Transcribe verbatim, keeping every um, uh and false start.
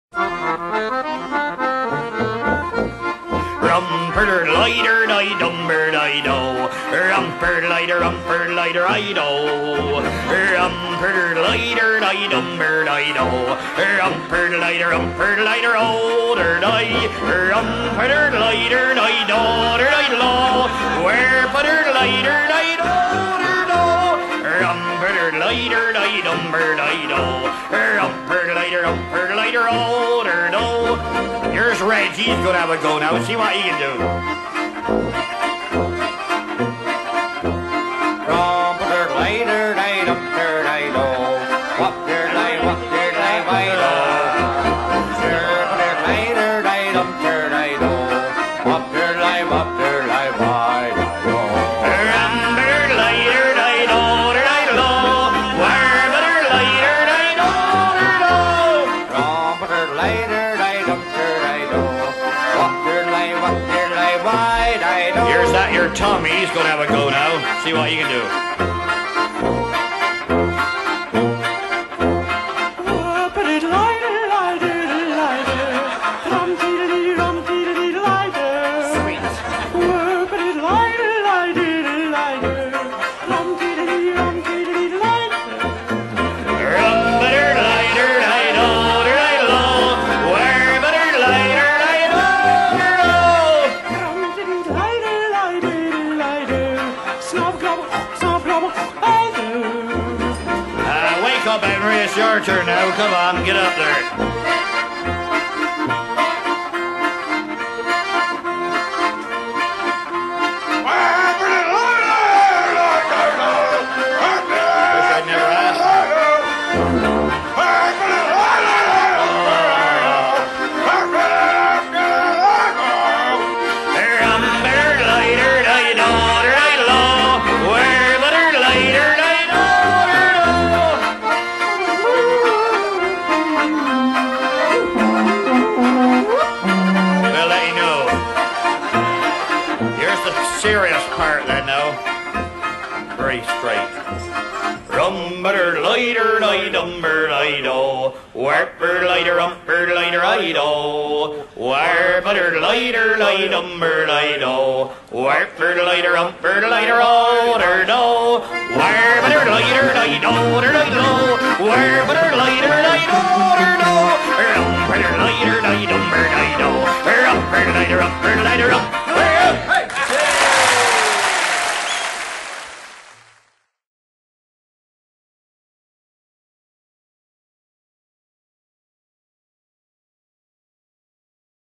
Rumper lighter, I dumber, I do. Rumper lighter, rumper lighter, I do. Rumper lighter, I dumber, I do. Rumper lighter, rumper lighter, older, I. Rumper lighter, I do, I do. Where butter lighter, I do, do. Rumper lighter, I dumber, I do. Rumper lighter, rumper lighter, older, do. Here's Reg, he's gonna have a go now. See what he can do. Rumper lighter, I dumper, I do. Whopper light, whopper light, I do. Rumper lighter, I dumper, I do. Whopper light, whopper light, I do. Rumper lighter, I do, I do. Whopper lighter, I do, do. Rumper lighter, I dumper, I do. Whopper light, whopper light, I do. Here's that your Tommy. He's gonna have a go now. See what you can do. Up, Henry, it's your turn now. Come on, get up there. Wish I'd never asked. Serious part then now. Very straight. Rumber lighter, I dumber, I do. Warper lighter, umper lighter, I do. Warper lighter, I dumber, I do. Warper lighter, umper lighter, older do. Warper lighter, I do, I do. Warper lighter, I do.